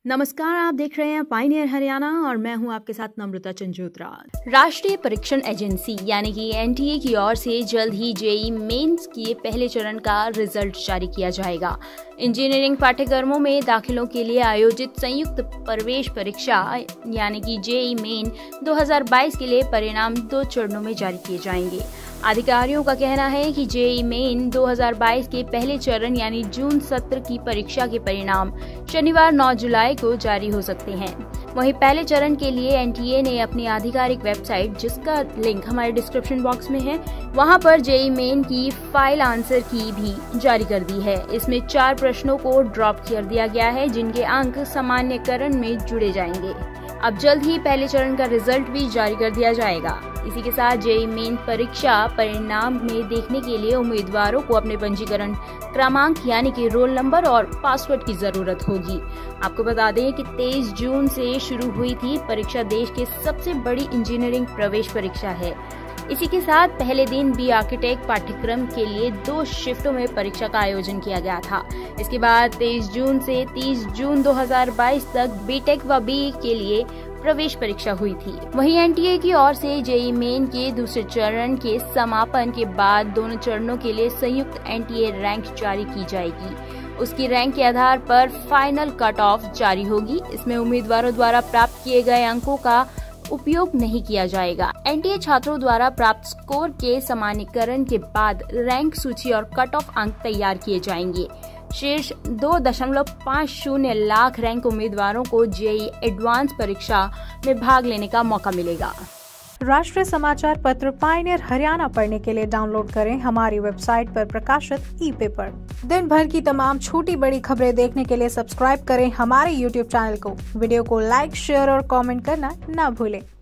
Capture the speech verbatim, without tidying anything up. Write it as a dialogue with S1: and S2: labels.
S1: नमस्कार, आप देख रहे हैं पायनियर हरियाणा और मैं हूं आपके साथ नम्रता चंजोत्रा।
S2: राष्ट्रीय परीक्षण एजेंसी यानी कि एन टी ए की ओर से जल्द ही जे ई ई मेंस के पहले चरण का रिजल्ट जारी किया जाएगा। इंजीनियरिंग पाठ्यक्रमों में दाखिलों के लिए आयोजित संयुक्त प्रवेश परीक्षा यानी कि जे ई ई मेन दो हज़ार बाईस के लिए परिणाम दो चरणों में जारी किए जाएंगे। अधिकारियों का कहना है कि जे ई ई मेन दो हज़ार बाईस के पहले चरण यानी जून सत्र की परीक्षा के परिणाम शनिवार नौ जुलाई को जारी हो सकते हैं। वहीं पहले चरण के लिए एन टी ए ने अपनी आधिकारिक वेबसाइट, जिसका लिंक हमारे डिस्क्रिप्शन बॉक्स में है, वहां पर जे ई ई मेन की फाइल आंसर की भी जारी कर दी है। इसमें चार प्रश्नों को ड्रॉप कर दिया गया है, जिनके अंक सामान्यकरण में जुड़े जाएंगे। अब जल्द ही पहले चरण का रिजल्ट भी जारी कर दिया जाएगा। इसी के साथ जे ई ई मेन परीक्षा परिणाम में देखने के लिए उम्मीदवारों को अपने पंजीकरण क्रमांक यानी कि रोल नंबर और पासवर्ड की जरूरत होगी। आपको बता दें कि तेईस जून से शुरू हुई थी परीक्षा देश की सबसे बड़ी इंजीनियरिंग प्रवेश परीक्षा है। इसी के साथ पहले दिन बी आर्किटेक्ट पाठ्यक्रम के लिए दो शिफ्टों में परीक्षा का आयोजन किया गया था। इसके बाद तेईस जून से तीस जून दो हज़ार बाईस तक बी टेक व बी ई के लिए प्रवेश परीक्षा हुई थी। वहीं एन टी ए की ओर से जे ई ई मेन के दूसरे चरण के समापन के बाद दोनों चरणों के लिए संयुक्त एन टी ए रैंक जारी की जाएगी। उसकी रैंक के आधार पर फाइनल कट ऑफ जारी होगी। इसमें उम्मीदवारों द्वारा प्राप्त किए गए अंकों का उपयोग नहीं किया जाएगा। एन टी ए छात्रों द्वारा प्राप्त स्कोर के सामान्यीकरण के बाद रैंक सूची और कट ऑफ अंक तैयार किए जाएंगे। शेष दो दशमलव पाँच शून्य लाख रैंक उम्मीदवारों को जे ई ई एडवांस परीक्षा में भाग लेने का मौका मिलेगा।
S3: राष्ट्रीय समाचार पत्र पायनियर हरियाणा पढ़ने के लिए डाउनलोड करें हमारी वेबसाइट पर प्रकाशित ई पेपर। दिन भर की तमाम छोटी बड़ी खबरें देखने के लिए सब्सक्राइब करें हमारे यूट्यूब चैनल को। वीडियो को लाइक, शेयर और कमेंट करना न भूलें।